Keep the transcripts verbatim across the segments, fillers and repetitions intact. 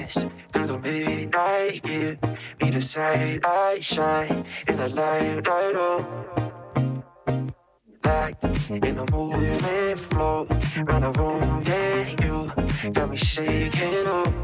Dance through the midnight, yeah. Me the sight I shine in the light, light up. Locked in the movement flow, round the room, yeah, you got me shaking up.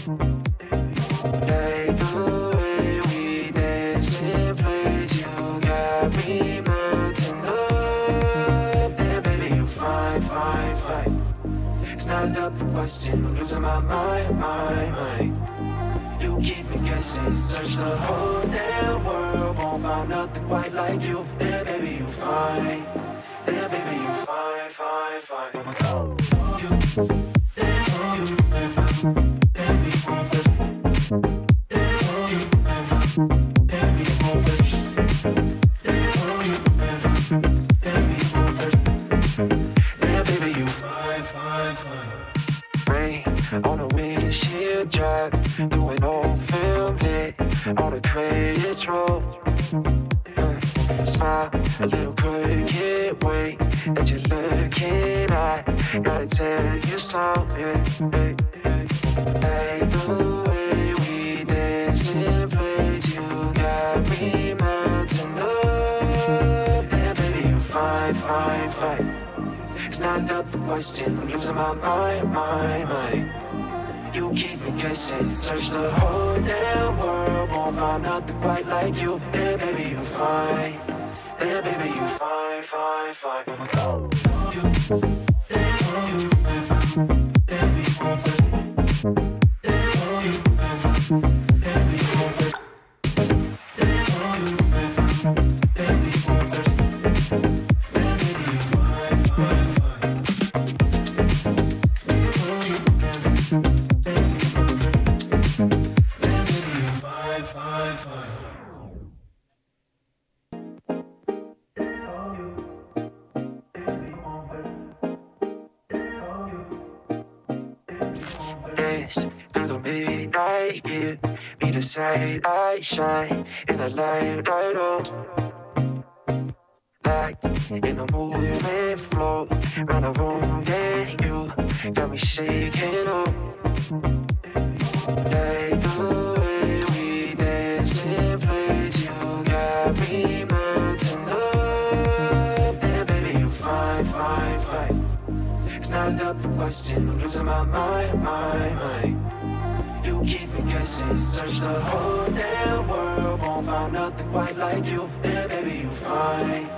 Like the way we dance in place, you got me melting up. Then baby, you fine, fine, fine. It's not up for question, I'm losing my mind, mind, mind. You keep me guessing, search the whole damn world, won't find nothing quite like you. Then baby, you fine. Then baby, you fine, fine, fine. You, then you, then fine. Then we won't fit. Then you, then fine. Then we won't fit. Then you, then fine. Then we won't fit. Then baby, you fine, fine, fine. Rain on the windshield drive, doing old film lit on the greatest road. Smile, a little crooked way that you're looking at. Gotta tell you something, yeah, yeah, yeah. Like the way we dance in place, you got me melting up. Then baby, you fine, fine, fine. It's not up for question, I'm losing my mind, mind, mind. You keep me guessing, search the whole damn world, won't find nothing quite like you. Then baby, you fine. Then baby, you fine, fine, fine. You, then you, then fine. Then we won't fit. Then you, then fine. Then we won't fit. Then you, then fine. Then we won't fit. Then baby, you fine, fine, fine. Then you, then fine. Then we won't fit. Then baby, you fine, fine, fine. Dance through the midnight, yeah. Me the sight I shine in the light, light up. Locked in the movement flow, round the room, yeah, you got me shaking up. Like the way we dance in place, you got me melting up. Then baby, you fine, fine, fine. It's not up for question, I'm losing my mind, mind, mind. You keep me guessing, search the whole damn world, won't find nothing quite like you. Then baby, you fine.